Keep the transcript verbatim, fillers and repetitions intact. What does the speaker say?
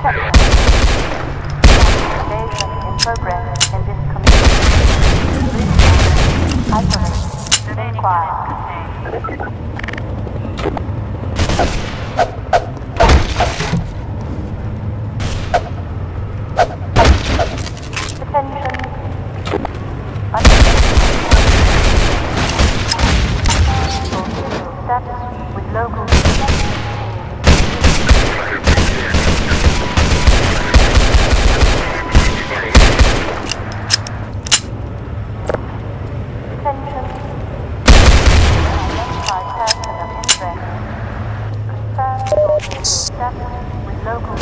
Investigation in progress in this community. Isolate. Inquire. Status with local attention. Identified person of interest. Confirm your status with local